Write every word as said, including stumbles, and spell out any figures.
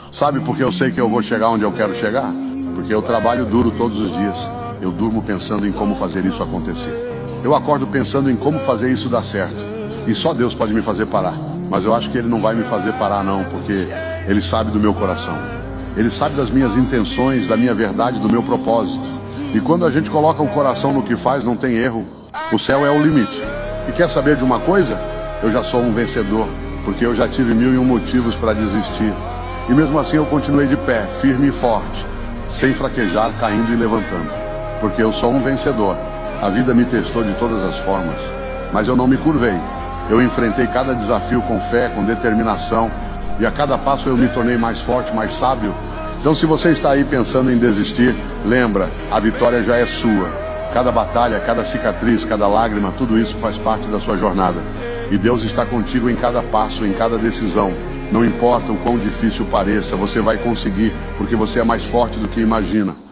Sabe por que eu sei que eu vou chegar onde eu quero chegar? Porque eu trabalho duro todos os dias. Eu durmo pensando em como fazer isso acontecer. Eu acordo pensando em como fazer isso dar certo. E só Deus pode me fazer parar. Mas eu acho que Ele não vai me fazer parar não, porque Ele sabe do meu coração. Ele sabe das minhas intenções, da minha verdade, do meu propósito. E quando a gente coloca o coração no que faz, não tem erro. O céu é o limite. E quer saber de uma coisa? Eu já sou um vencedor, porque eu já tive mil e um motivos para desistir. E mesmo assim eu continuei de pé, firme e forte, sem fraquejar, caindo e levantando. Porque eu sou um vencedor. A vida me testou de todas as formas, mas eu não me curvei. Eu enfrentei cada desafio com fé, com determinação, e a cada passo eu me tornei mais forte, mais sábio. Então, se você está aí pensando em desistir, lembra, a vitória já é sua. Cada batalha, cada cicatriz, cada lágrima, tudo isso faz parte da sua jornada. E Deus está contigo em cada passo, em cada decisão. Não importa o quão difícil pareça, você vai conseguir, porque você é mais forte do que imagina.